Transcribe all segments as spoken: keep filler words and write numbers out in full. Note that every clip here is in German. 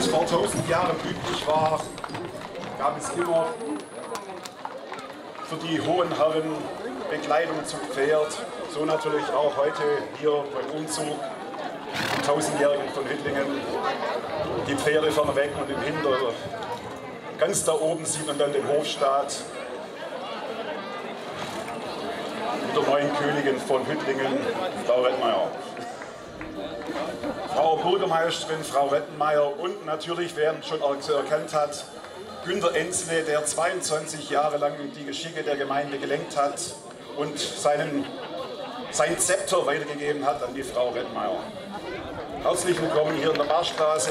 vor tausend Jahren üblich war, gab es immer für die hohen Herren Bekleidung zu Pferd. So natürlich auch heute hier beim Umzug im tausendjährigen von Hüttlingen. Die Pferde vorne weg und im Hinter, ganz da oben sieht man dann den Hofstaat mit der neuen Königin von Hüttlingen, Frau Rettenmeier. Frau Bürgermeisterin, Frau Rettenmeier und natürlich, wer schon erkannt hat, Günter Enzle, der zweiundzwanzig Jahre lang die Geschicke der Gemeinde gelenkt hat und seinen, sein Zepter weitergegeben hat an die Frau Rettenmeier. Herzlich willkommen hier in der Barstraße.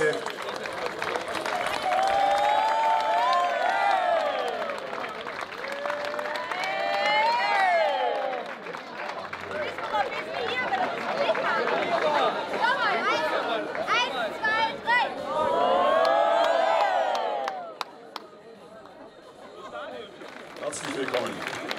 Herzlich willkommen.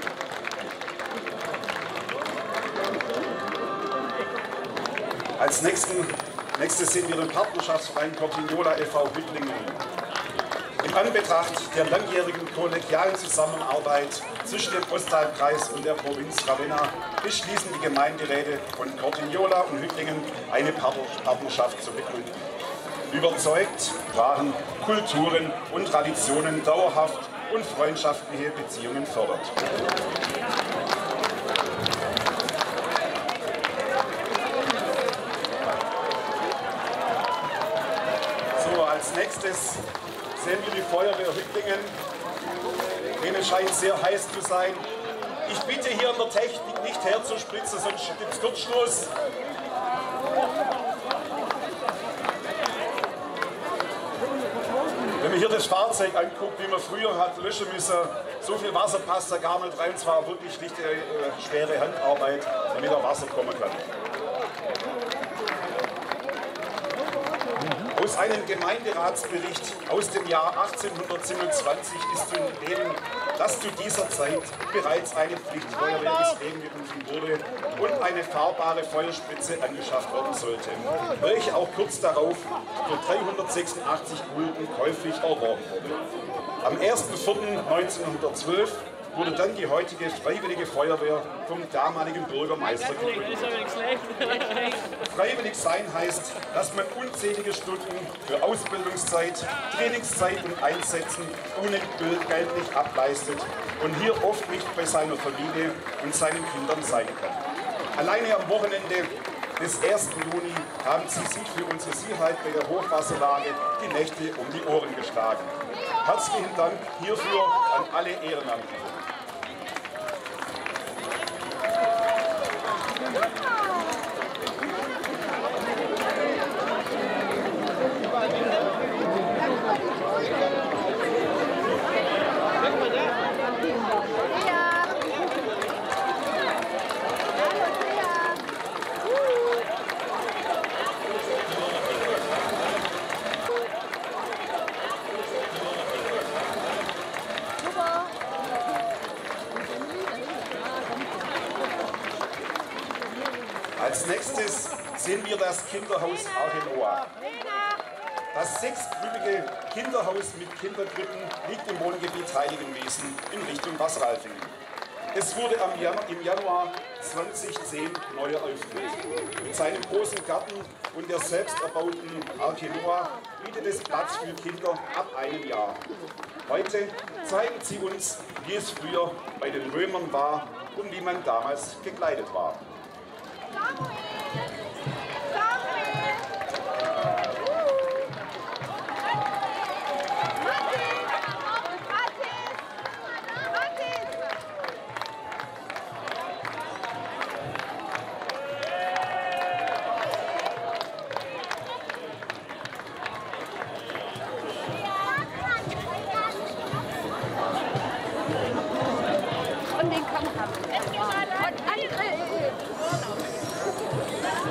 Als nächsten, nächstes sehen wir den Partnerschaftsverein Cortignola e V Hüttlingen. In Anbetracht der langjährigen kollegialen Zusammenarbeit zwischen dem Osttalkreis und der Provinz Ravenna beschließen die Gemeinderäte von Cortignola und Hüttlingen eine Partnerschaft zu begründen. Überzeugt waren Kulturen und Traditionen dauerhaft und freundschaftliche Beziehungen fördert. So, als nächstes sehen wir die Feuerwehr Hüttlingen. Denen scheint es sehr heiß zu sein. Ich bitte hier in der Technik nicht herzuspritzen, sonst gibt es Kurzschluss. Wenn man hier das Fahrzeug anguckt, wie man früher hat löschen müssen, so viel Wasser passt da gar nicht rein. Es war wirklich nicht eine äh, schwere Handarbeit, damit da Wasser kommen kann. Aus einem Gemeinderatsbericht aus dem Jahr achtzehnhundertsiebenundzwanzig ist zu entnehmen, dass zu dieser Zeit bereits eine Pflichtfeuerwehr ins Leben gerufen wurde und eine fahrbare Feuerspritze angeschafft werden sollte, welche auch kurz darauf für dreihundertsechsundachtzig Gulden käuflich erworben wurde. Am ersten vierten neunzehnhundertzwölf wurde dann die heutige Freiwillige Feuerwehr vom damaligen Bürgermeister gegründet. Freiwillig sein heißt, dass man unzählige Stunden für Ausbildungszeit, Trainingszeit und Einsätzen ohne Geld nicht ableistet und hier oft nicht bei seiner Familie und seinen Kindern sein kann. Alleine am Wochenende des ersten Juni haben sie sich für unsere Sicherheit bei der Hochwasserlage die Nächte um die Ohren geschlagen. Herzlichen Dank hierfür an alle Ehrenamtlichen. Als nächstes sehen wir das Kinderhaus Arche-Noah. Das sechsgrübige Kinderhaus mit Kinderkrippen liegt im Wohngebiet Heiligenwiesen in Richtung Wasseralfingen. Es wurde am Januar, im Januar zweitausendzehn neu eröffnet. Mit seinem großen Garten und der selbst erbauten Arche-Noah bietet es Platz für Kinder ab einem Jahr. Heute zeigen sie uns, wie es früher bei den Römern war und wie man damals gekleidet war. Und den Kampf haben. Und andere.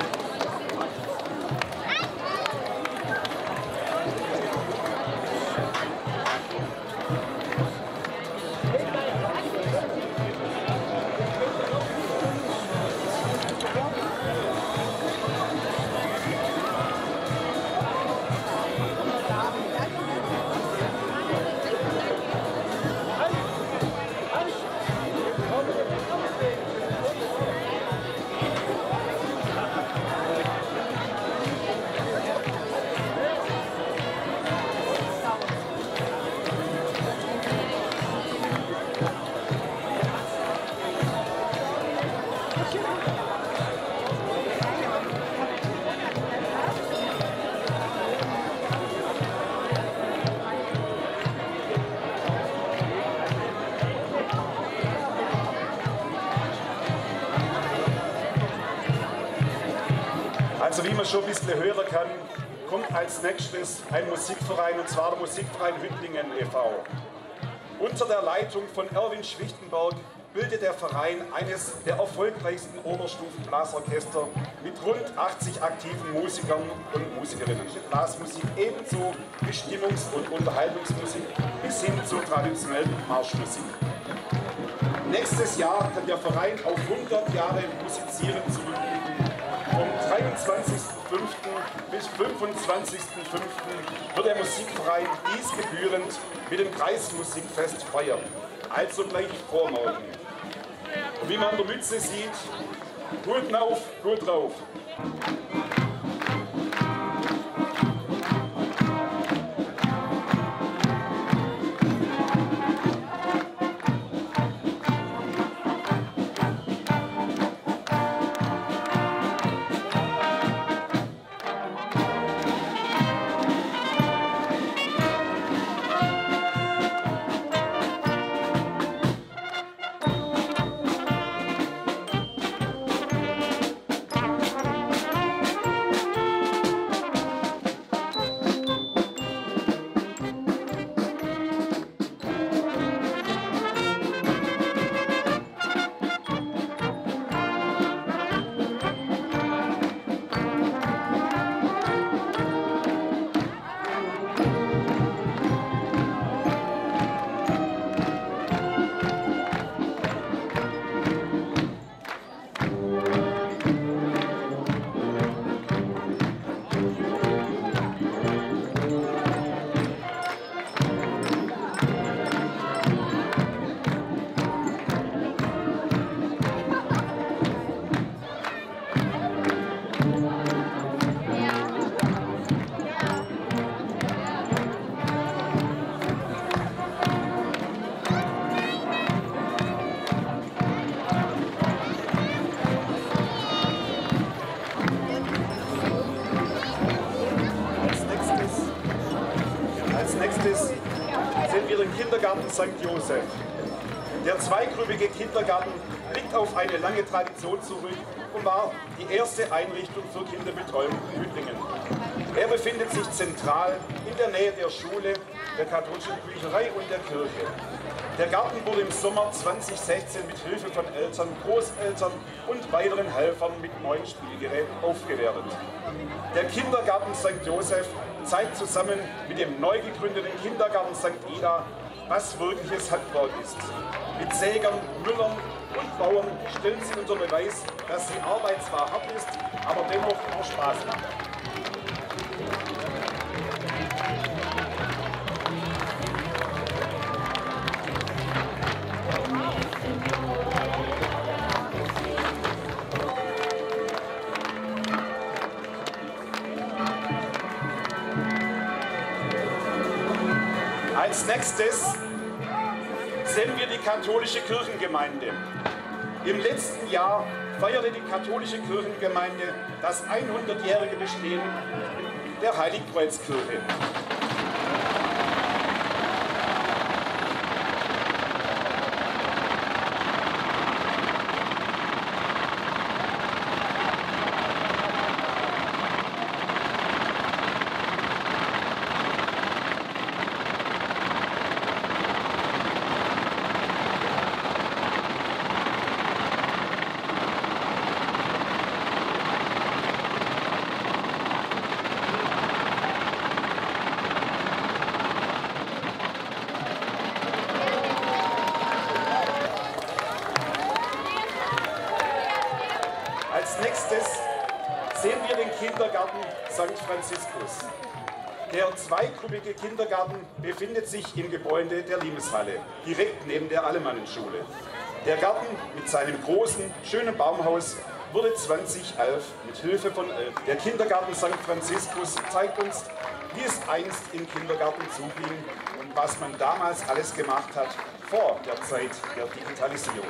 Also wie man schon ein bisschen hören kann, kommt als nächstes ein Musikverein, und zwar der Musikverein Hüttlingen e V Unter der Leitung von Erwin Schwichtenberg bildet der Verein eines der erfolgreichsten Oberstufenblasorchester mit rund achtzig aktiven Musikern und Musikerinnen. Blasmusik ebenso wie Stimmungs- und Unterhaltungsmusik bis hin zur traditionellen Marschmusik. Nächstes Jahr kann der Verein auf hundert Jahre Musizieren zurückblicken. Vom dreiundzwanzigsten fünften bis fünfundzwanzigsten fünften wird der Musikverein dies gebührend mit dem Kreismusikfest feiern, also gleich vormorgen. Und wie man an der Mütze sieht, gut auf, gut drauf. Sind wir den Kindergarten Sankt Joseph. Der zweigrüppige Kindergarten blickt auf eine lange Tradition zurück und war die erste Einrichtung für Kinderbetreuung in Hüttlingen. Er befindet sich zentral in der Nähe der Schule, der katholischen Bücherei und der Kirche. Der Garten wurde im Sommer zweitausendsechzehn mit Hilfe von Eltern, Großeltern und weiteren Helfern mit neuen Spielgeräten aufgewertet. Der Kindergarten Sankt Joseph zeigt zusammen mit dem neu gegründeten Kindergarten Sankt Ida, was wirkliches Handwerk ist. Mit Sägern, Müllern und Bauern stellen sie unter Beweis, dass die Arbeit zwar hart ist, aber dennoch auch Spaß macht. Als nächstes sehen wir die katholische Kirchengemeinde. Im letzten Jahr feierte die katholische Kirchengemeinde das hundertjährige Bestehen der Heiligkreuzkirche. Als nächstes sehen wir den Kindergarten Sankt Franziskus. Der zweigruppige Kindergarten befindet sich im Gebäude der Limeshalle, direkt neben der Alemannenschule. Der Garten mit seinem großen, schönen Baumhaus wurde zweitausendelf mit Hilfe von Eltern. Der Kindergarten Sankt Franziskus zeigt uns, wie es einst im Kindergarten zuging und was man damals alles gemacht hat vor der Zeit der Digitalisierung.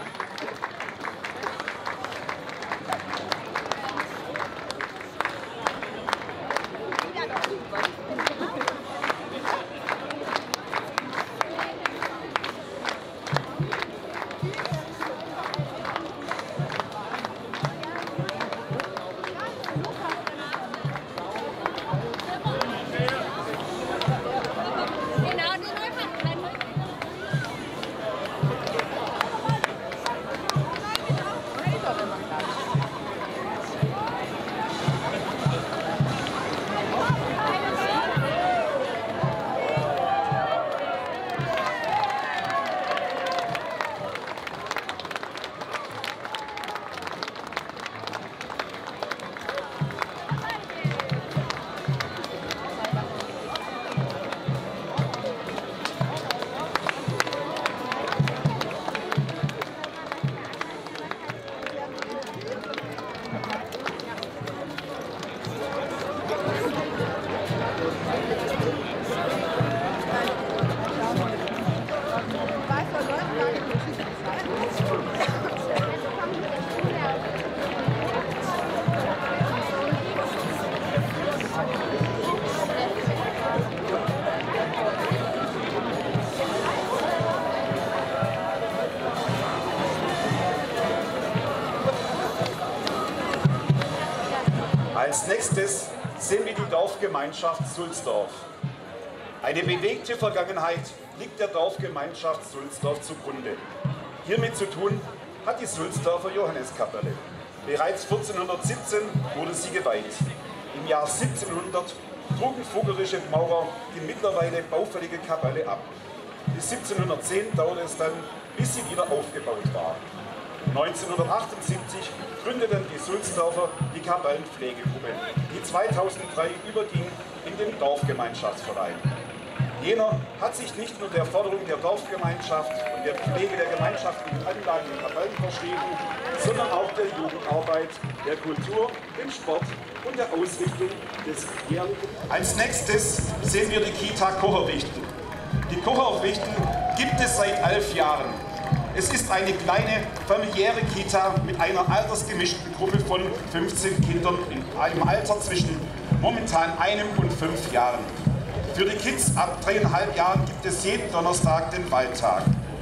Als nächstes sehen wir die Dorfgemeinschaft Sulzdorf. Eine bewegte Vergangenheit liegt der Dorfgemeinschaft Sulzdorf zugrunde. Hiermit zu tun hat die Sulzdorfer Johanneskapelle. Bereits vierzehnhundertsiebzehn wurde sie geweiht. Im Jahr siebzehnhundert trugen fuggerische Maurer die mittlerweile baufällige Kapelle ab. Bis siebzehnhundertzehn dauerte es dann, bis sie wieder aufgebaut war. neunzehnhundertachtundsiebzig gründeten die Sulzdorfer die Kapellenpflegegruppe, die zweitausenddrei überging in den Dorfgemeinschaftsverein. Jener hat sich nicht nur der Förderung der Dorfgemeinschaft und der Pflege der gemeinschaftlichen Anlagen und Kapellen verschrieben, sondern auch der Jugendarbeit, der Kultur, dem Sport und der Ausrichtung des jährlichen. Als nächstes sehen wir die Kita Kocherwichten. Die Kocherwichten gibt es seit elf Jahren. Es ist eine kleine familiäre Kita mit einer altersgemischten Gruppe von fünfzehn Kindern in einem Alter zwischen momentan einem und fünf Jahren. Für die Kids ab dreieinhalb Jahren gibt es jeden Donnerstag den Waldtag.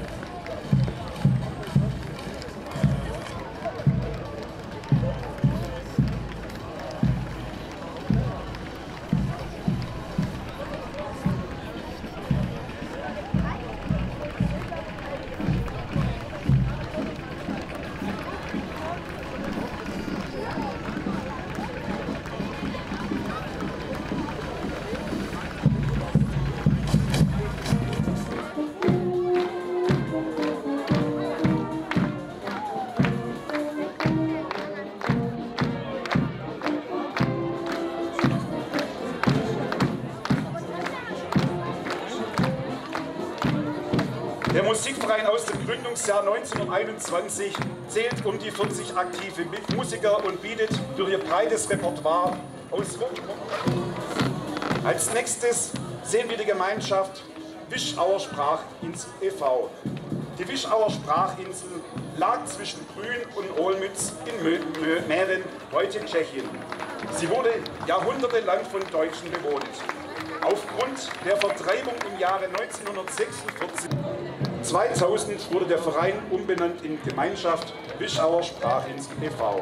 Der Musikverein aus dem Gründungsjahr neunzehnhunderteinundzwanzig zählt um die vierzig aktive Musiker und bietet durch ihr breites Repertoire aus Rock. Als nächstes sehen wir die Gemeinschaft Wischauer Sprachinsel e V Die Wischauer Sprachinsel lag zwischen Brünn und Olmütz in Mähren, heute Tschechien. Sie wurde jahrhundertelang von Deutschen bewohnt. Aufgrund der Vertreibung im Jahre neunzehnhundertsechsundvierzig zweitausend wurde der Verein umbenannt in Gemeinschaft Wischauer Sprachinsel e V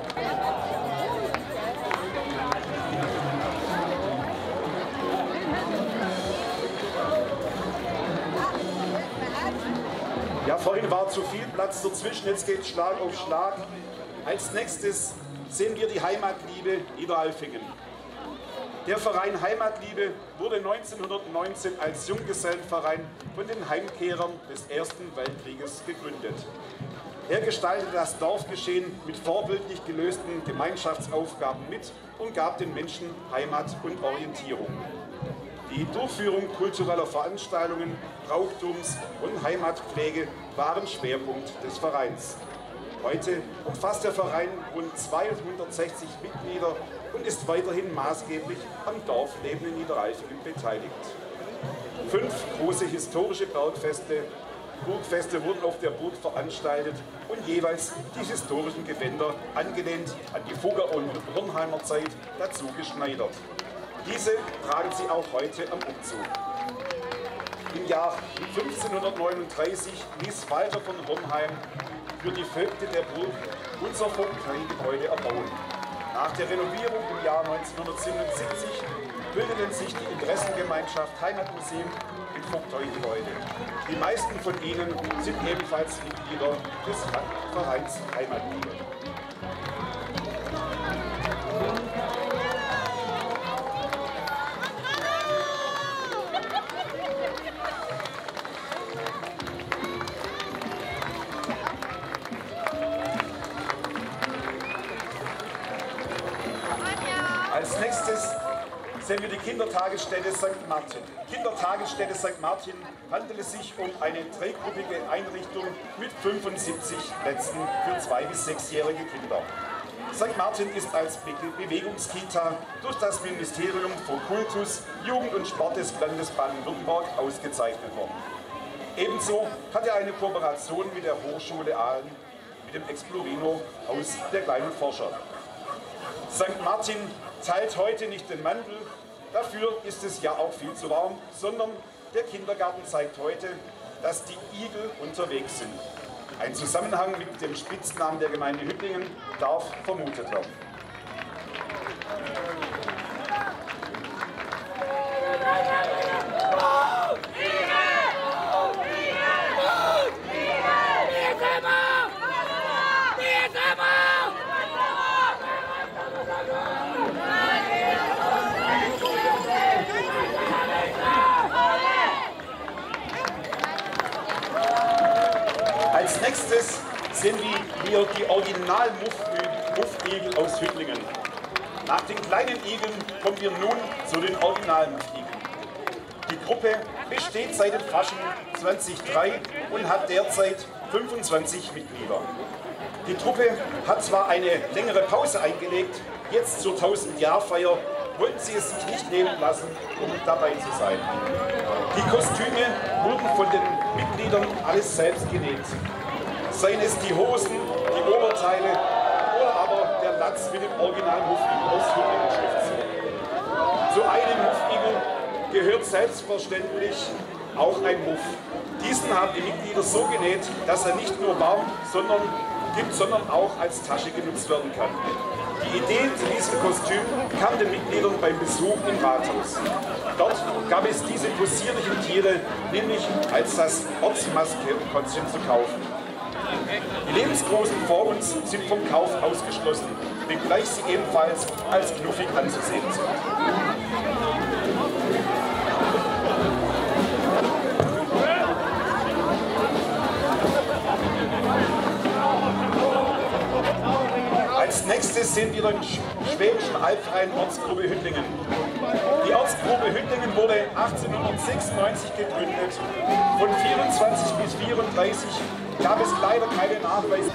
Ja, vorhin war zu viel Platz dazwischen, jetzt geht Schlag auf Schlag. Als nächstes sehen wir die Heimatliebe Niederalfingen. Der Verein Heimatliebe wurde neunzehnhundertneunzehn als Junggesellenverein von den Heimkehrern des Ersten Weltkrieges gegründet. Er gestaltete das Dorfgeschehen mit vorbildlich gelösten Gemeinschaftsaufgaben mit und gab den Menschen Heimat und Orientierung. Die Durchführung kultureller Veranstaltungen, Brauchtums und Heimatpflege waren Schwerpunkt des Vereins. Heute umfasst der Verein rund zweihundertsechzig Mitglieder und ist weiterhin maßgeblich am Dorfleben in Niederalfingen beteiligt. Fünf große historische Bergfeste, Burgfeste wurden auf der Burg veranstaltet und jeweils die historischen Gewänder, angelehnt an die Fugger- und Hornheimer Zeit, dazu geschneidert. Diese tragen sie auch heute am Umzug. Im Jahr fünfzehnhundertneununddreißig ließ Walter von Hornheim für die Vögte der Burg unser Vogteigebäude erbauen. Nach der Renovierung im Jahr neunzehnhundertsiebenundsiebzig bildeten sich die Interessengemeinschaft Heimatmuseum im Vogteigebäude. Die meisten von ihnen sind ebenfalls Mitglieder des Vereins Heimatliebe. Als nächstes sehen wir die Kindertagesstätte Sankt Martin. Kindertagesstätte Sankt Martin handelt es sich um eine dreigruppige Einrichtung mit fünfundsiebzig Plätzen für zwei- bis sechsjährige Kinder. Sankt Martin ist als Be Bewegungskita durch das Ministerium für Kultus, Jugend und Sport des Landes Baden-Württemberg ausgezeichnet worden. Ebenso hat er eine Kooperation mit der Hochschule Aalen, mit dem Explorino Haus der kleinen Forscher. Sankt Martin teilt heute nicht den Mantel, dafür ist es ja auch viel zu warm, sondern der Kindergarten zeigt heute, dass die Igel unterwegs sind. Ein Zusammenhang mit dem Spitznamen der Gemeinde Hüttlingen darf vermutet werden. Als nächstes sehen wir die Original-Muff-Igel aus Hüttlingen. Nach den kleinen Igeln kommen wir nun zu den Original-Muff-Igeln. Die Gruppe besteht seit dem Fasching zweitausenddrei und hat derzeit fünfundzwanzig Mitglieder. Die Truppe hat zwar eine längere Pause eingelegt, jetzt zur tausend-Jahr-Feier wollten sie es sich nicht nehmen lassen, um dabei zu sein. Die Kostüme wurden von den Mitgliedern alles selbst genäht. Seien es die Hosen, die Oberteile oder aber der Latz mit dem Original-Muff-Igel aus Hüttlingen Schriftzug. Zu einem Muff-Igel gehört selbstverständlich auch ein Muff. Diesen haben die Mitglieder so genäht, dass er nicht nur warm sondern, gibt, sondern auch als Tasche genutzt werden kann. Die Idee zu diesem Kostüm kam den Mitgliedern beim Besuch im Rathaus. Dort gab es diese possierlichen Tiere nämlich als das Ortsmaskottchen zu kaufen. Die lebensgroßen Forms sind vom Kauf ausgeschlossen, wenngleich sie ebenfalls als knuffig anzusehen sind. Als nächstes sehen wir den Schwäbischen Albverein Ortsgruppe Hüttlingen. Die Ortsgruppe Hüttlingen wurde achtzehnhundertsechsundneunzig gegründet. Von vierundzwanzig bis vierunddreißig gab es leider keine Nachweise.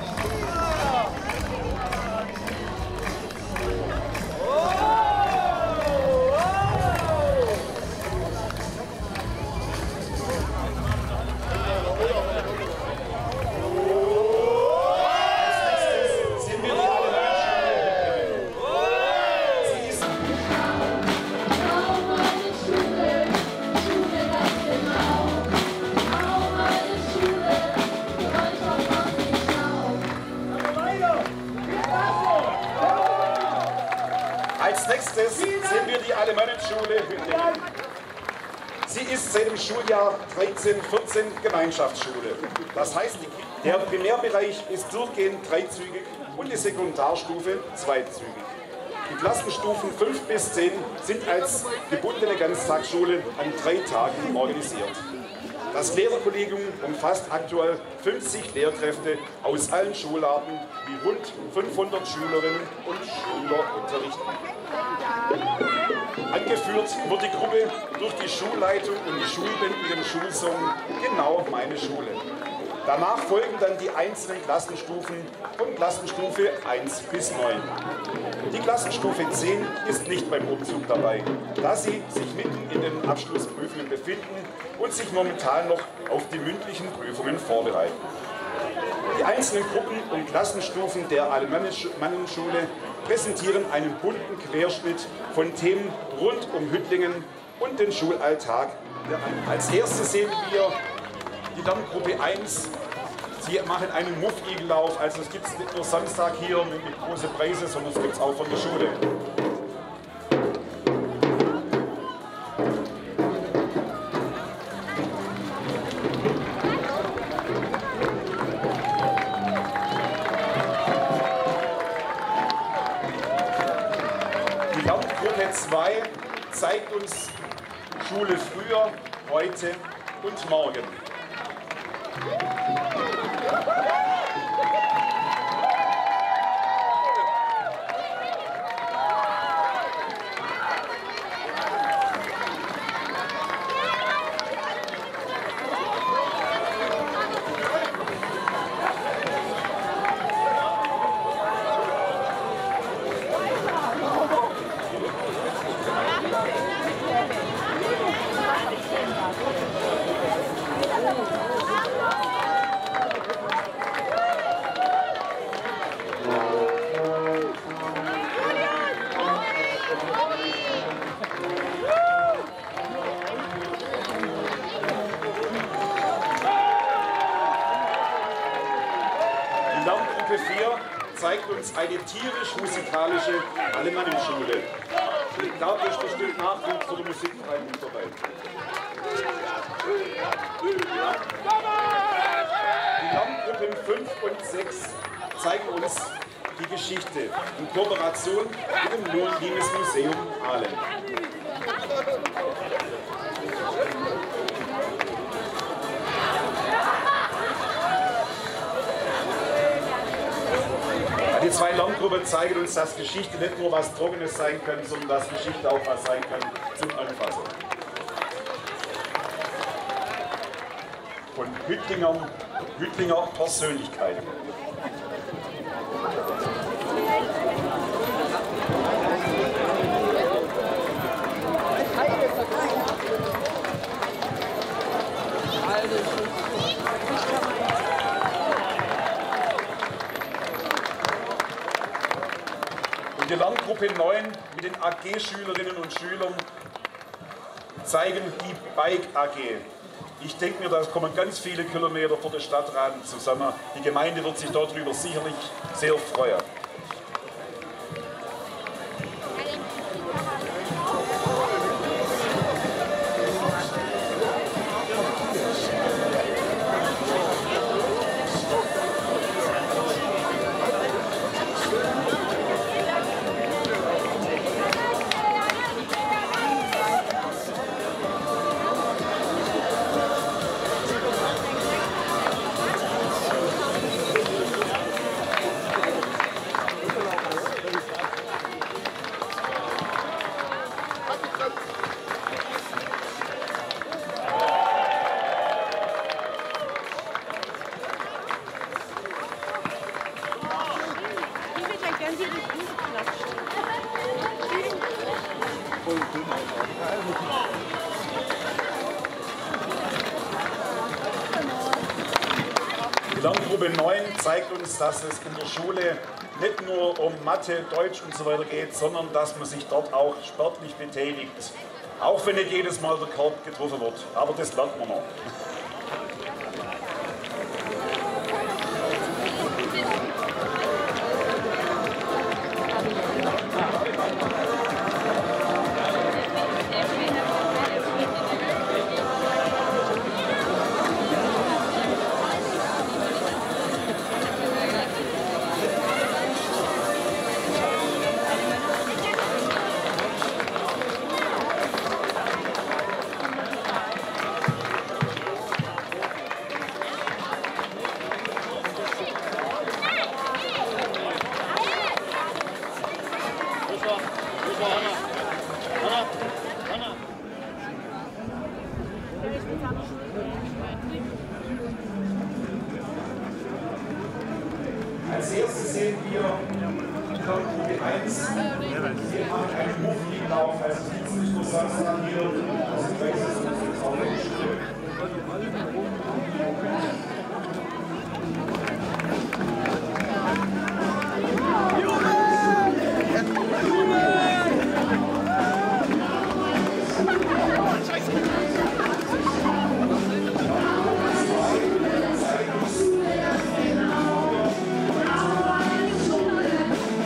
Als nächstes sehen wir die Alemannenschule Hüttlingen. Sie ist seit dem Schuljahr dreizehn vierzehn Gemeinschaftsschule. Das heißt, der Primärbereich ist durchgehend dreizügig und die Sekundarstufe zweizügig. Die Klassenstufen fünf bis zehn sind als gebundene Ganztagsschule an drei Tagen organisiert. Das Lehrerkollegium umfasst aktuell fünfzig Lehrkräfte aus allen Schularten, die rund fünfhundert Schülerinnen und Schüler unterrichten. Angeführt wird die Gruppe durch die Schulleitung und die Schulband mit dem Schulsong "Genau meine Schule". Danach folgen dann die einzelnen Klassenstufen von Klassenstufe eins bis neun. Die Klassenstufe zehn ist nicht beim Umzug dabei, da sie sich mitten in den Abschlussprüfungen befinden und sich momentan noch auf die mündlichen Prüfungen vorbereiten. Die einzelnen Gruppen und Klassenstufen der Alemannenschule präsentieren einen bunten Querschnitt von Themen rund um Hüttlingen und den Schulalltag. Als erstes sehen wir die Lerngruppe eins. Sie machen einen Muff-Igellauf, also es gibt es nicht nur Samstag hier mit großen Preisen, sondern es gibt es auch von der Schule. Die Lerngruppe zwei zeigt uns Schule früher, heute und morgen. zeigt uns eine tierisch-musikalische Alemannenschule. Ich glaube, da ist bestimmt Nachwuchs für die Musikverein mit dabei. Die Lerngruppen fünf und sechs zeigen uns die Geschichte in Kooperation mit dem Limes-Museum Aalen. Die zwei Lerngruppen zeigen uns, dass Geschichte nicht nur was Trockenes sein kann, sondern dass Geschichte auch was sein kann zum Anfassen. Von Hüttlingern, Hüttlinger Persönlichkeiten. Die Lerngruppe neun mit den A G-Schülerinnen und Schülern zeigen die Bike A G. Ich denke mir, da kommen ganz viele Kilometer vor der Stadtrat zusammen. Die Gemeinde wird sich darüber sicherlich sehr freuen. Die Lerngruppe neun zeigt uns, dass es in der Schule nicht nur um Mathe, Deutsch und so weiter geht, sondern dass man sich dort auch sportlich betätigt. Auch wenn nicht jedes Mal der Korb getroffen wird, aber das lernt man noch. Als erstes sehen wir Lerngruppe eins. Wir machen einen Mufflilauf, also nicht nur Samstag hier, also gleich ist es auch eine Schule.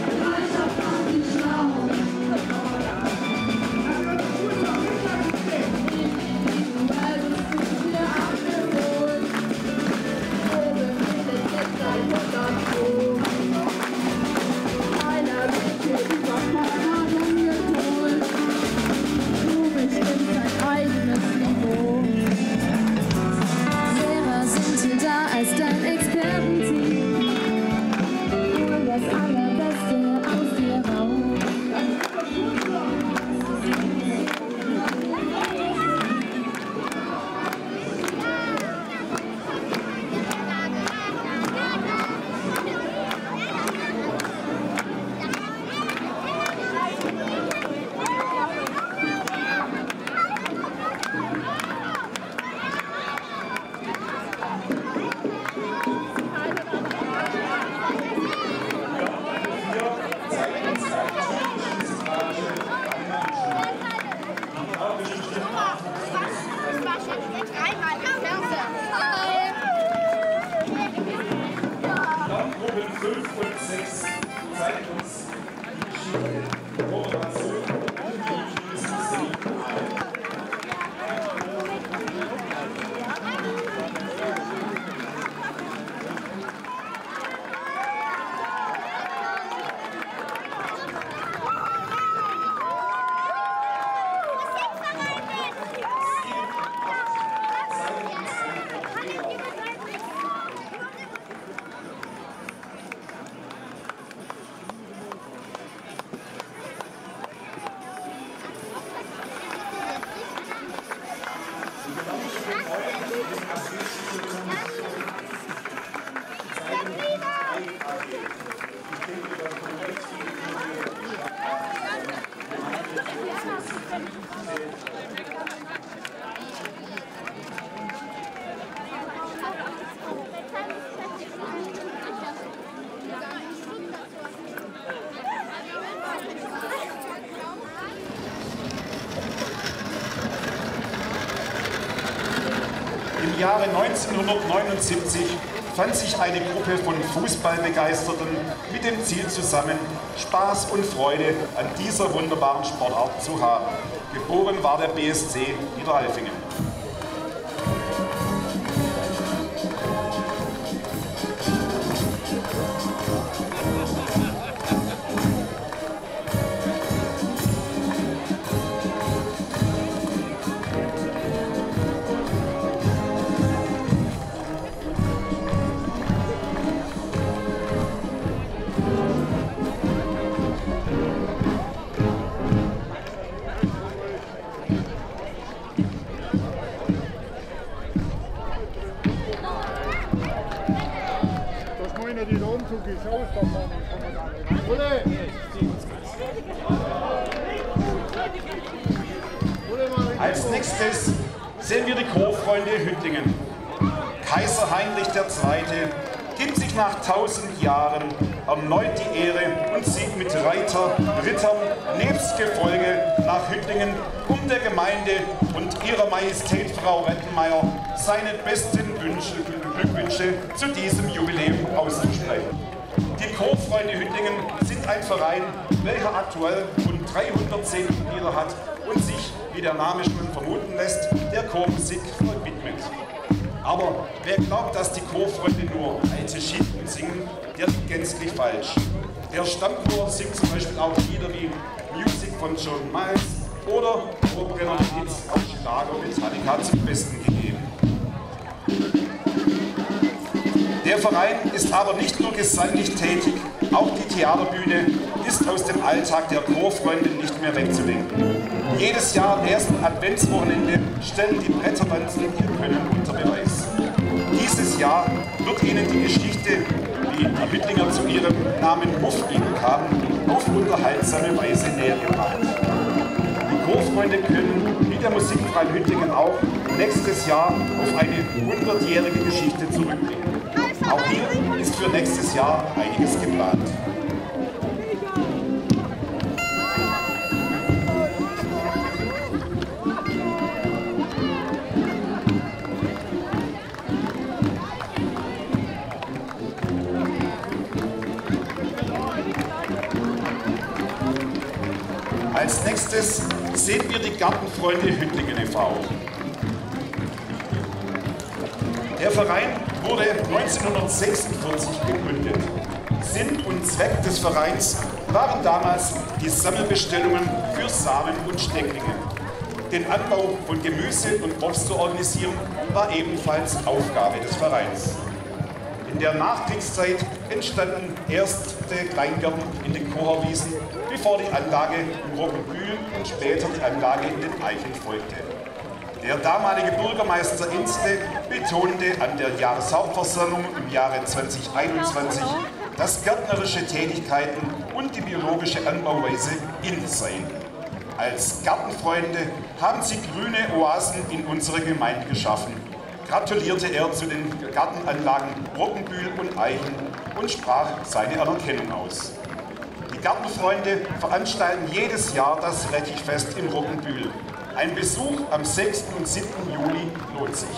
Thank you. fünf und sechs zeigt uns die Geschichte, Kooperation und die Musik. Im Jahre neunzehnhundertneunundsiebzig fand sich eine Gruppe von Fußballbegeisterten mit dem Ziel zusammen, Spaß und Freude an dieser wunderbaren Sportart zu haben. Geboren war der B S C Niederalfingen. Die Umzug ist aus, da vorne. Als nächstes sehen wir die Chorfreunde Hüttlingen. Kaiser Heinrich der Zweite gibt sich nach tausend Jahren erneut die Ehre und zieht mit Reiter, Rittern nebst Gefolge nach Hüttlingen, um der Gemeinde und ihrer Majestät Frau Rettenmeier seine besten Wünsche, Glückwünsche zu diesem Jubiläum auszusprechen. Die Chorfreunde Hüttlingen sind ein Verein, welcher aktuell rund dreihundertzehn Mitglieder hat und sich, wie der Name schon vermuten lässt, der Chormusik widmet. Aber wer glaubt, dass die Chorfreunde nur alte Schinken singen, der liegt gänzlich falsch. Der Stammchor singt zum Beispiel auch Lieder wie Music von John Miles oder Vorbrenner Hits aus Schlager Metallica zum Besten gegeben. Der Verein ist aber nicht nur gesanglich tätig, auch die Theaterbühne ist aus dem Alltag der Chorfreunde nicht mehr wegzudenken. Jedes Jahr am ersten Adventswochenende stellen die Bretterwanzen ihr Können unter Beweis. Dieses Jahr wird ihnen die Geschichte, wie die Hüttlinger zu ihrem Namen Muffling kamen, auf unterhaltsame Weise näher gebracht. Die Chorfreunde können mit der Musikverein Hüttlingen auch nächstes Jahr auf eine hundertjährige Geschichte zurückblicken. Auch hier ist für nächstes Jahr einiges geplant. Als nächstes sehen wir die Gartenfreunde Hüttlingen e V Der Verein wurde neunzehnhundertsechsundvierzig gegründet. Sinn und Zweck des Vereins waren damals die Sammelbestellungen für Samen und Stecklinge. Den Anbau von Gemüse und Obst zu organisieren, war ebenfalls Aufgabe des Vereins. In der Nachkriegszeit entstanden erste Kleingärten in den Kocherwiesen, bevor die Anlage in Roggenbühl und später die Anlage in den Eicheln folgte. Der damalige Bürgermeister Insle betonte an der Jahreshauptversammlung im Jahre zweitausendeinundzwanzig, dass gärtnerische Tätigkeiten und die biologische Anbauweise in seien. Als Gartenfreunde haben sie grüne Oasen in unserer Gemeinde geschaffen. Gratulierte er zu den Gartenanlagen Roggenbühl und Eichen und sprach seine Anerkennung aus. Die Gartenfreunde veranstalten jedes Jahr das Rettichfest in Roggenbühl. Ein Besuch am sechsten und siebten Juli lohnt sich.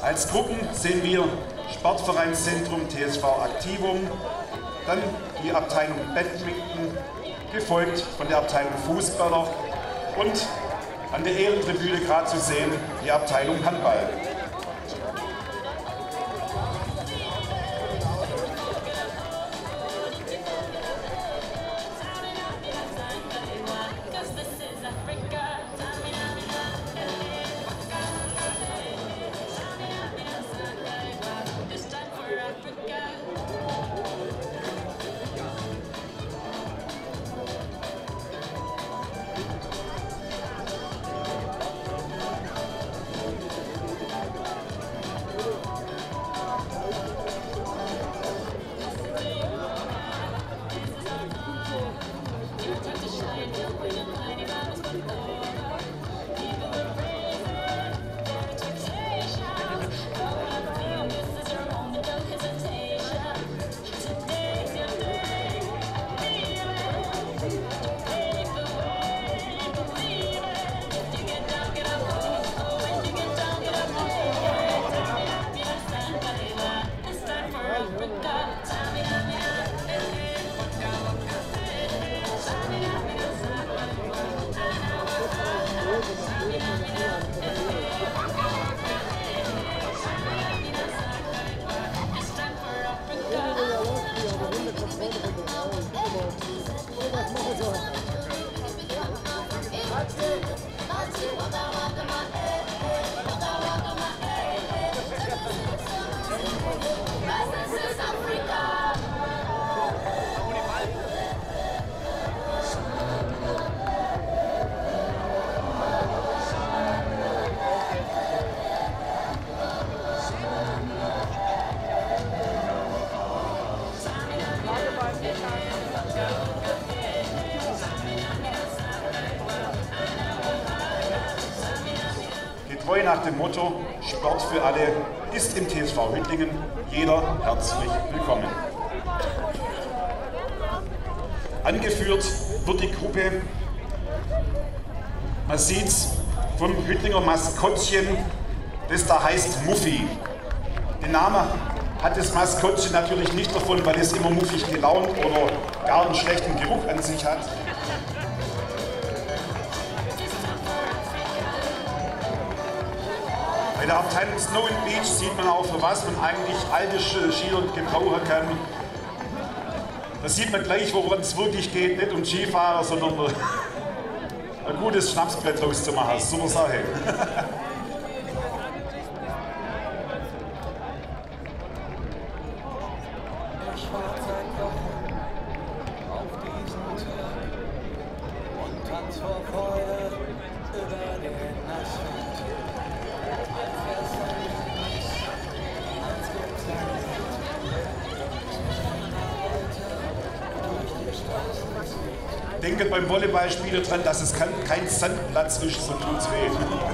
Als Gruppen sehen wir Sportvereinszentrum T S V Aktivum, dann die Abteilung Badminton, gefolgt von der Abteilung Fußballer und an der Ehrentribüne gerade zu sehen die Abteilung Handball. Treu nach dem Motto Sport für alle ist im T S V Hüttlingen jeder herzlich willkommen. Angeführt wird die Gruppe, man sieht's, vom Hüttlinger Maskottchen, das da heißt Muffi. Den Namen hat das Maskottchen natürlich nicht davon, weil es immer muffig gelaunt oder gar einen schlechten Geruch an sich hat. Bei der Abteilung Snow and Beach sieht man auch, für was man eigentlich alte Skier gebrauchen kann. Da sieht man gleich, woran es wirklich geht, nicht um Skifahrer, sondern ein gutes Schnapsbrett loszumachen. Super Sache. Denke beim Volleyballspielen dran, dass es kein Sandplatz ist, so tut's weh.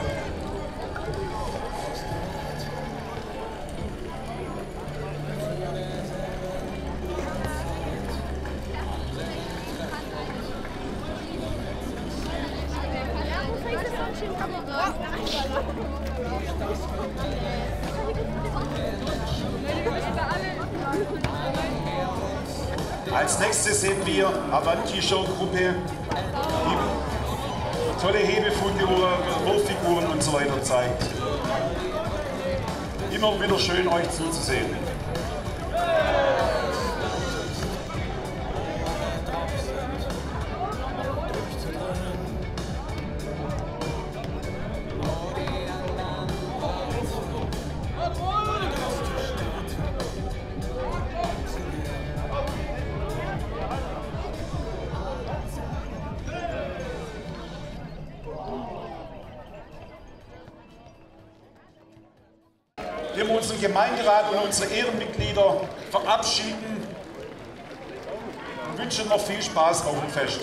Als nächstes sehen wir Avanti-Show-Gruppe, die tolle Hebefiguren, Wurffiguren und so weiter zeigt. Immer wieder schön, euch zuzusehen. Wir haben unseren Gemeinderat und unsere Ehrenmitglieder verabschieden und wünschen noch viel Spaß auf dem Fest.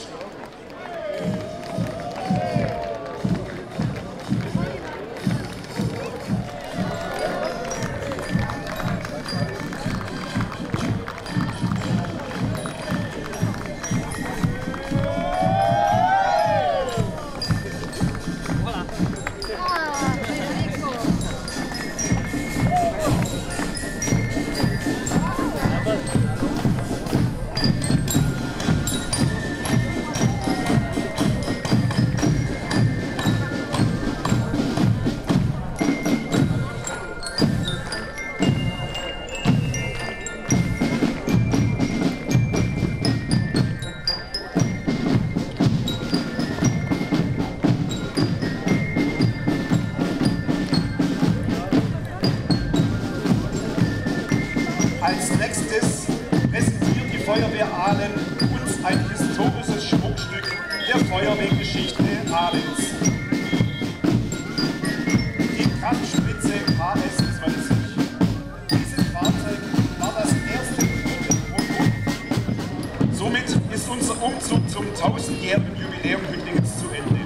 Geschichte Ahlens. Die Kraftspritze H S zwanzig. Dieses Fahrzeug war das erste und somit ist unser Umzug zum tausendjährigen Jubiläum Hüttingens zu Ende.